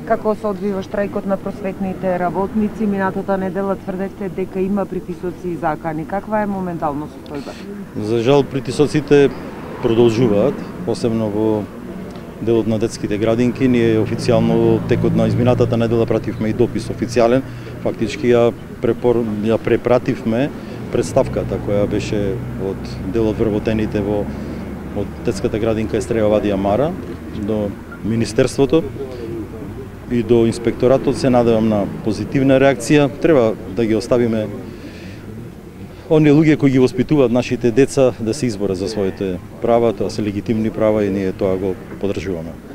Како се одвива штрајкот на просветните работници? Минатата недела тврдевте дека има притисоци и закани. Каква е моментално состојба? За жал притисоците продолжуваат, посебно во делот на детските градинки. Ние официјално текот на изминатата недела пративме и допис официјален. Фактички ја препративме представката која беше од делот вработените од детската градинка Естреја Вадија Мара до Министерството и до инспекторатот. Се надевам на позитивна реакција. Треба да ги оставиме оние луѓе кои ги воспитуваат нашите деца да се изборат за своите права, тоа се легитимни права и ние тоа го поддржуваме.